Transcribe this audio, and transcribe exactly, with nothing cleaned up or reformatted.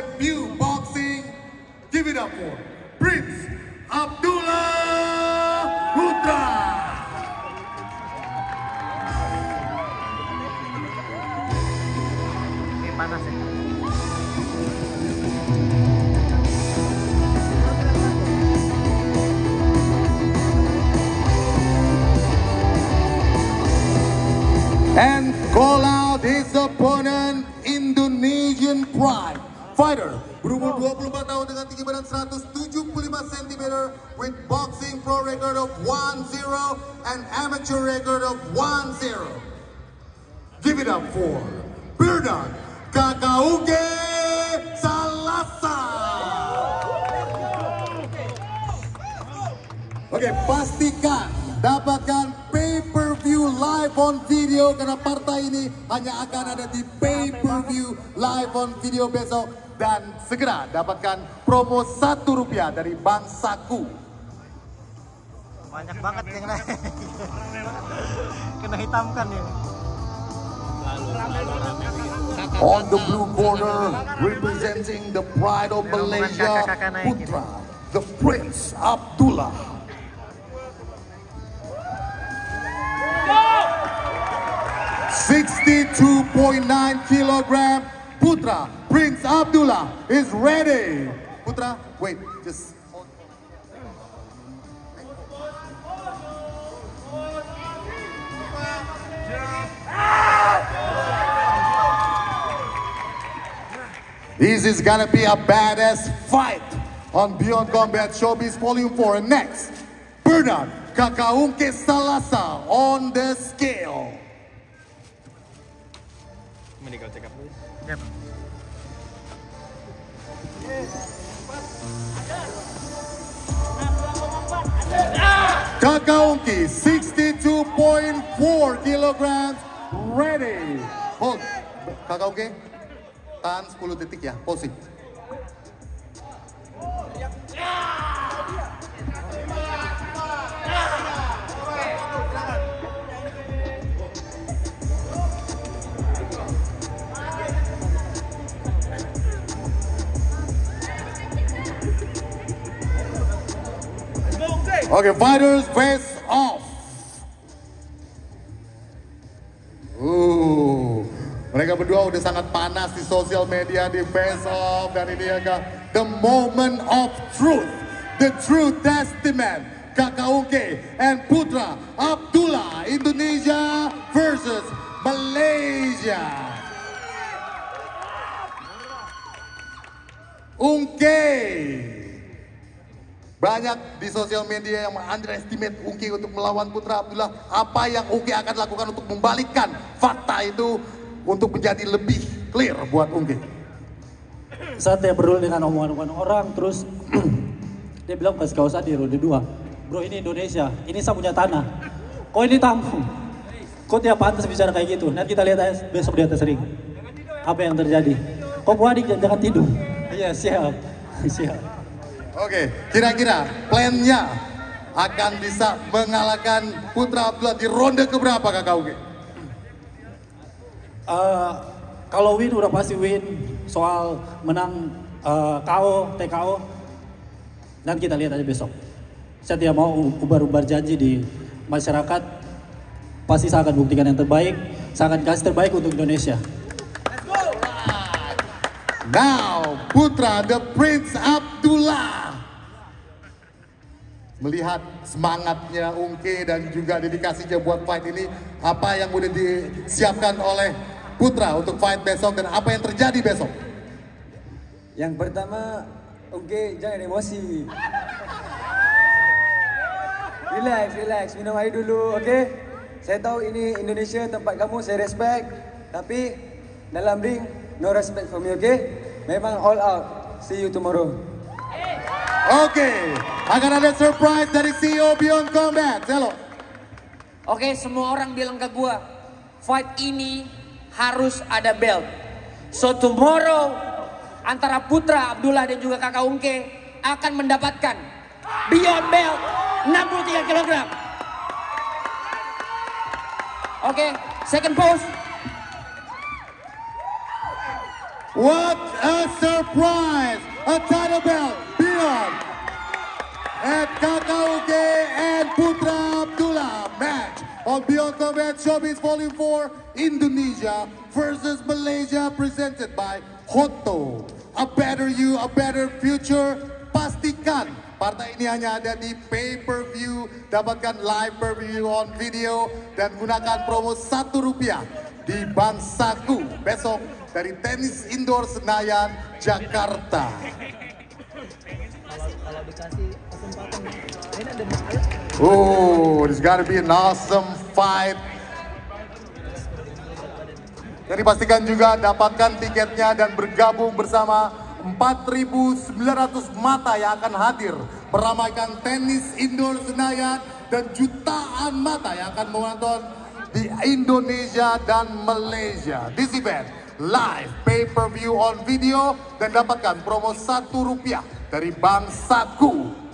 debut boxing. Give it up for Prince Abdullah Putra. Oke, panas ya. And call out his opponent, Indonesian Pride fighter, berumur dua puluh empat tahun dengan tinggi badan seratus tujuh puluh lima sentimeter with boxing pro record of one zero and amateur record of one zero. Give it up for Bernard Kakauke Salasa. Oke, pastikan dapatkan pay-per-view live on video karena partai ini hanya akan ada di pay-per-view live on video besok. Dan segera dapatkan promo satu rupiah dari Bank Saku. Banyak banget yang kena, kena hitamkan ya. On the blue corner, representing the pride of Malaysia, Putra, the Prince Abdullah. sixty-two point nine kilogram, Putra, Prince Abdullah is ready. Putra, wait, just hold. This is gonna be a badass fight on Beyond Combat Showbiz Volume four. And next, Bernard Kakauke Salasa on the scale. Medical check up dulu. Yep. Kakauke, sixty-two point four kilograms, ready. Hold. Kakauke, tahan sepuluh detik ya, posisi. Okay, fighters face off. Uh, mereka berdua udah sangat panas di sosial media di face off, dan ini adalah the moment of truth, the true testament. Kakauke and Putra Abdullah, Indonesia versus Malaysia. Ungke. Banyak di sosial media yang underestimate Ungke untuk melawan Putra Abdullah. Apa yang Ungke akan lakukan untuk membalikkan fakta itu untuk menjadi lebih clear buat Ungke? Saat dia berdua dengan omongan-omongan orang, terus dia bilang pas kau usah di ronde dua, bro ini Indonesia, ini saya punya tanah, kok ini tamu, kok dia pantas bicara kayak gitu. Nanti kita lihat aja besok di atas ring apa yang terjadi. Kok Bu Adik jangan tidur. Iya siap, siap. Oke, kira-kira plannya akan bisa mengalahkan Putra Abdullah di ronde keberapa Kakak Uge? Uh, kalau win udah pasti win, soal menang uh, K O, T K O, nanti kita lihat aja besok. Saya tidak mau ubar-ubar janji di masyarakat, pasti saya akan buktikan yang terbaik, saya akan kasih terbaik untuk Indonesia. Now, Putra, the Prince Abdullah. Melihat semangatnya Ungke dan juga dedikasinya buat fight ini, apa yang udah disiapkan oleh Putra untuk fight besok dan apa yang terjadi besok? Yang pertama, Ungke jangan emosi. Relax, relax, minum air dulu, oke? Okay? Saya tahu ini Indonesia, tempat kamu, saya respect. Tapi dalam ring, no respect for me, oke? Okay? Memang all out. See you tomorrow. Oke, okay. Akan ada surprise dari C E O Beyond Combat, Zelo. Oke, okay, semua orang bilang ke gua, fight ini harus ada belt. So tomorrow, antara Putra Abdullah dan juga kakak Ungke akan mendapatkan Beyond Belt enam puluh tiga kilogram. Oke, okay, second pose. What a surprise! A title belt beyond at Kakao K and Putra Abdullah match on Beyond Combat Showbiz Volume four Indonesia versus Malaysia, presented by Hotto. A better you, a better future. Pastikan partai ini hanya ada di pay-per-view, dapatkan live per-view on video dan gunakan promo satu rupiah di Bangsaku besok dari Tenis Indoor Senayan, Jakarta. Oh, this gotta be an awesome fight. Jadi pastikan juga dapatkan tiketnya dan bergabung bersama empat ribu sembilan ratus mata yang akan hadir meramaikan Tenis Indoor Senayan dan jutaan mata yang akan menonton di Indonesia dan Malaysia. This event live pay-per-view on video dan dapatkan promo satu rupiah dari Bangsaku.